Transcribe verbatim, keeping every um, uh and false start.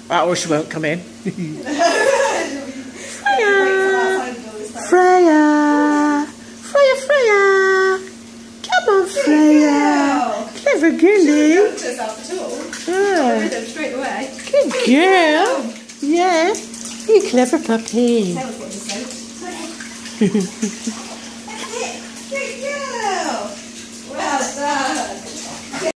Oh, she won't come in. Freya! Freya! Freya, Freya! Come on, Freya! Clever girlie. Yeah. Straight away. Good girl. Yeah. You clever puppy.